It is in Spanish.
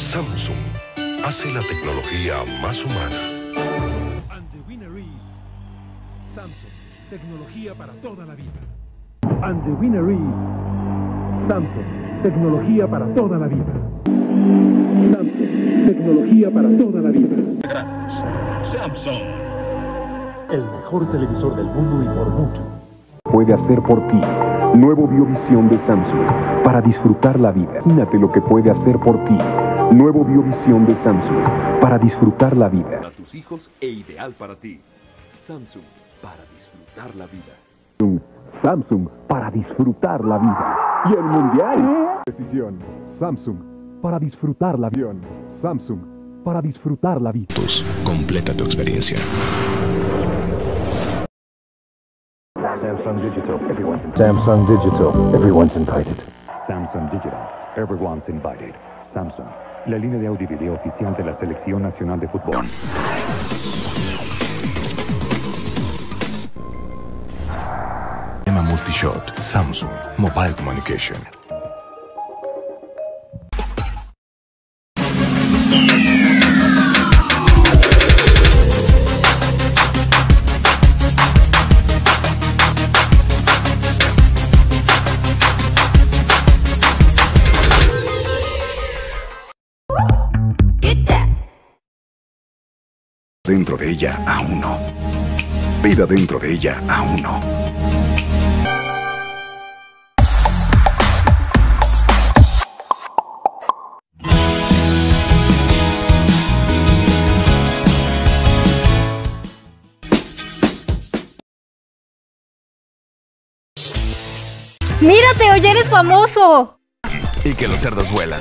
Samsung hace la tecnología más humana. And the winner is Samsung, tecnología para toda la vida. And the winner is Samsung, tecnología para toda la vida. Samsung, tecnología para toda la vida. Samsung. El mejor televisor del mundo y por mucho. Puede hacer por ti. Nuevo Biovisión de Samsung, para disfrutar la vida. Imagínate lo que puede hacer por ti. Nuevo Biovisión de Samsung, para disfrutar la vida. Para tus hijos e ideal para ti. Samsung, para disfrutar la vida. Samsung, para disfrutar la vida. Y el mundial. Decisión. Samsung, para disfrutar la vida. Samsung, para disfrutar la vida. Completa tu experiencia. Samsung Digital, everyone's invited. Samsung Digital, everyone's invited. Samsung Digital, everyone's invited. Samsung, la línea de audio y video oficial de la Selección Nacional de Fútbol. Tema Multishot, Samsung, Mobile Communication. Dentro de ella, aún no. Vida dentro de ella, aún no. ¡Mírate, hoy eres famoso! Y que los cerdos vuelan.